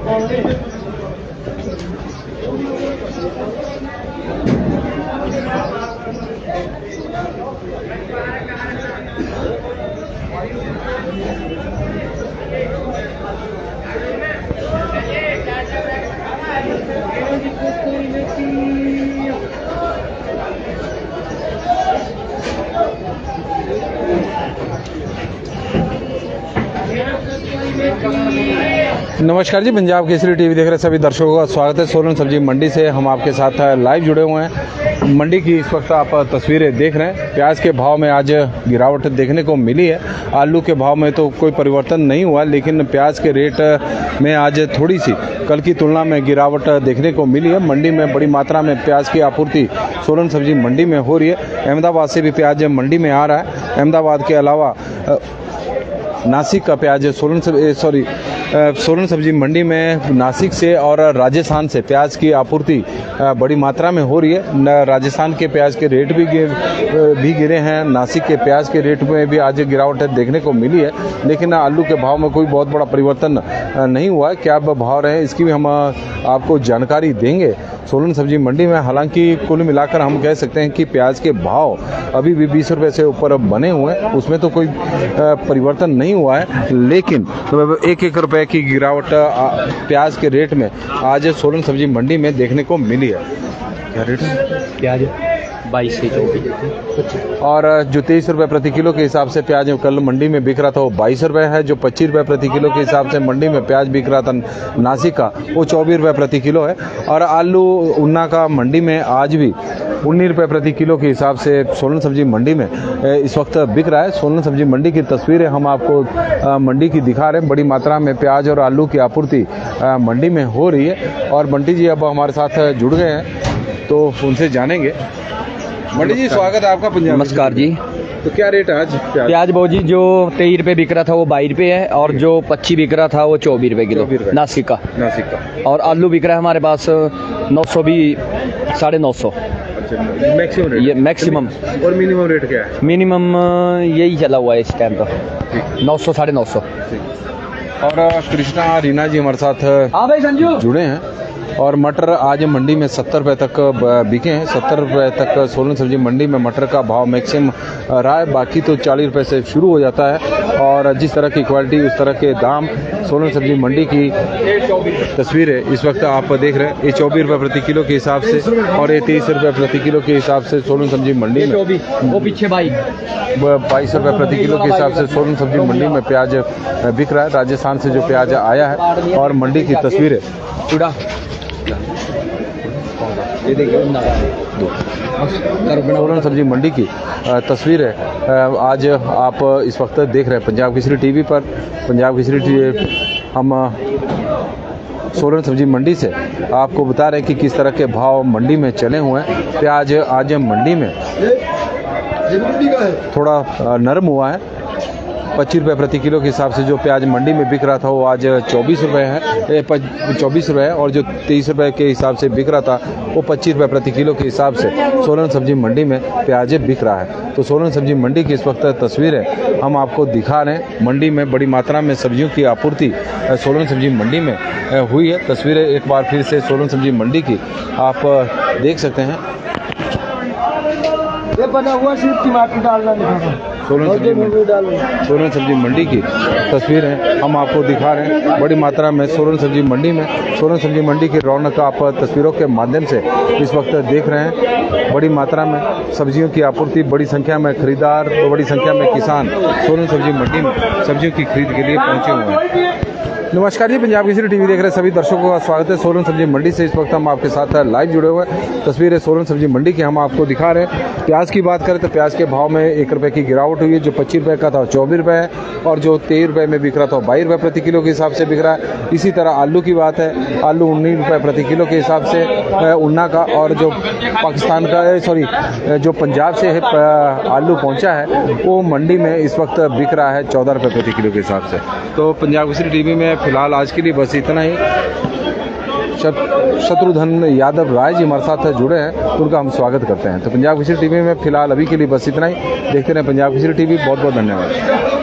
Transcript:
नमस्कार जी, पंजाब केसरी टीवी देख रहे सभी दर्शकों का स्वागत है। सोलन सब्जी मंडी से हम आपके साथ लाइव जुड़े हुए हैं। मंडी की इस वक्त आप तस्वीरें देख रहे हैं। प्याज के भाव में आज गिरावट देखने को मिली है। आलू के भाव में तो कोई परिवर्तन नहीं हुआ, लेकिन प्याज के रेट में आज थोड़ी सी कल की तुलना में गिरावट देखने को मिली है। मंडी में बड़ी मात्रा में प्याज की आपूर्ति सोलन सब्जी मंडी में हो रही है। अहमदाबाद से भी प्याज मंडी में आ रहा है। अहमदाबाद के अलावा नासिक का प्याज सोलन सब्जी मंडी में नासिक से और राजस्थान से प्याज की आपूर्ति बड़ी मात्रा में हो रही है। राजस्थान के प्याज के रेट भी गिरे हैं। नासिक के प्याज के रेट में भी आज गिरावट देखने को मिली है, लेकिन आलू के भाव में कोई बहुत बड़ा परिवर्तन नहीं हुआ है। क्या भाव रहे इसकी भी हम आपको जानकारी देंगे सोलन सब्जी मंडी में। हालांकि कुल मिलाकर हम कह सकते हैं कि प्याज के भाव अभी भी 20 रुपये से ऊपर बने हुए हैं, उसमें तो कोई परिवर्तन नहीं हुआ है, लेकिन 1-1 रुपये की गिरावट प्याज के रेट में आज सोलन सब्जी मंडी में देखने को मिली है। क्या रेट है प्याज? 22 से 24 और जो 23 रुपये प्रति किलो के हिसाब से प्याज कल मंडी में बिक रहा था वो 22 रुपये है। जो 25 रुपये प्रति किलो के हिसाब से मंडी में प्याज बिक रहा था नासिक का, वो 24 रुपये प्रति किलो है। और आलू उन्ना का मंडी में आज भी 19 रुपये प्रति किलो के हिसाब से सोलन सब्जी मंडी में इस वक्त बिक रहा है। सोलन सब्जी मंडी की तस्वीरें हम आपको मंडी की दिखा रहे हैं। बड़ी मात्रा में प्याज और आलू की आपूर्ति मंडी में हो रही है। और बंटी जी अब हमारे साथ जुड़ गए हैं, तो उनसे जानेंगे। मंडी जी, स्वागत है आपका पंजाब। नमस्कार जी। तो क्या रेट है आज प्याज? भाव जी, जो 23 रुपये बिक रहा था वो 22 रुपये है, और जो 25 बिक रहा था वो 24 रुपये किलो नासिक का। और आलू बिक रहा है हमारे पास 900 भी 950। Maximum rate? ये मैक्सिमम। और मिनिमम रेट क्या है? मिनिमम यही चला हुआ है इस टाइम तो 900 950। और कृष्णा रीना जी हमारे साथ जुड़े हैं। और मटर आज मंडी में 70 रुपये तक बिके हैं। 70 रुपये तक सोलन सब्जी मंडी में मटर का भाव मैक्सिमम रहा है। बाकी तो 40 रुपये से शुरू हो जाता है। और जिस तरह की क्वालिटी उस तरह के दाम सोलन सब्जी मंडी की तस्वीरें इस वक्त आप देख रहे हैं। ये 24 रुपये प्रति किलो के हिसाब से और ये 23 रुपये प्रति किलो के हिसाब से सोलन सब्जी मंडी में, वो पीछे 22 रुपये प्रति किलो के हिसाब से सोलन सब्जी मंडी में प्याज बिक रहा है। राजस्थान से जो प्याज आया है और मंडी की तस्वीरें ये देखिए सोलन सब्जी मंडी की तस्वीर है। आज आप इस वक्त देख रहे हैं पंजाब केसरी टीवी पर। पंजाब केसरी टीवी हम सोलन सब्जी मंडी से आपको बता रहे हैं कि किस तरह के भाव मंडी में चले हुए हैं। प्याज आज मंडी में थोड़ा नरम हुआ है। 25 रुपये प्रति किलो के हिसाब से जो प्याज मंडी में बिक रहा था वो आज 24 रुपये है, 24 रुपये है। और जो 23 रुपये के हिसाब से बिक रहा था वो 25 रुपये प्रति किलो के हिसाब से सोलन सब्जी मंडी में प्याज बिक रहा है। तो सोलन सब्जी मंडी की इस वक्त तस्वीरें हम आपको दिखा रहे हैं। मंडी में बड़ी मात्रा में सब्जियों की आपूर्ति सोलन सब्जी मंडी में हुई है। तस्वीरें एक बार फिर से सोलन सब्जी मंडी की आप देख सकते हैं। ये बना हुआ सिर्फ टमाटर डालना नहीं, सोलन सब्जी मंडी की तस्वीरें हम आपको दिखा रहे हैं। बड़ी मात्रा में सोलन सब्जी मंडी में सोलन सब्जी मंडी की रौनक आप तस्वीरों के माध्यम से इस वक्त देख रहे हैं। बड़ी मात्रा में सब्जियों की आपूर्ति, बड़ी संख्या में खरीदार, बड़ी संख्या में किसान सोलन सब्जी मंडी में सब्जियों की खरीद के लिए पहुंचे हुए हैं। नमस्कार जी, पंजाब केसरी टीवी देख रहे सभी दर्शकों का स्वागत है। सोलन सब्जी मंडी से इस वक्त हम आपके साथ लाइव जुड़े हुए हैं। तस्वीरें सोलन सब्जी मंडी की हम आपको दिखा रहे हैं। प्याज की बात करें तो प्याज के भाव में 1 रुपये की गिरावट हुई है। जो 25 रुपये का था 24 रुपये है, और जो 23 रुपये में बिक रहा था 22 रुपये प्रति किलो के हिसाब से बिक रहा है। इसी तरह आलू की बात है, आलू 19 रुपये प्रति किलो के हिसाब से उन्ना का, और जो पाकिस्तान का जो पंजाब से आलू पहुँचा है वो मंडी में इस वक्त बिक रहा है 14 रुपये प्रति किलो के हिसाब से। तो पंजाब केसरी टीवी में फिलहाल आज के लिए बस इतना ही। शत्रुघ्न यादव राय जी हमारे साथ जुड़े हैं, तो उनका हम स्वागत करते हैं। तो पंजाब केसरी टीवी में फिलहाल अभी के लिए बस इतना ही। देखते रहें पंजाब केसरी टीवी। बहुत बहुत धन्यवाद।